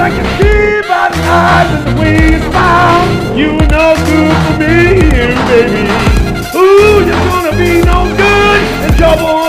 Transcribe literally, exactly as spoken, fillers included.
I can see by the eyes and the way you smile. You are no good for me, baby. Ooh, you're gonna be no good in trouble.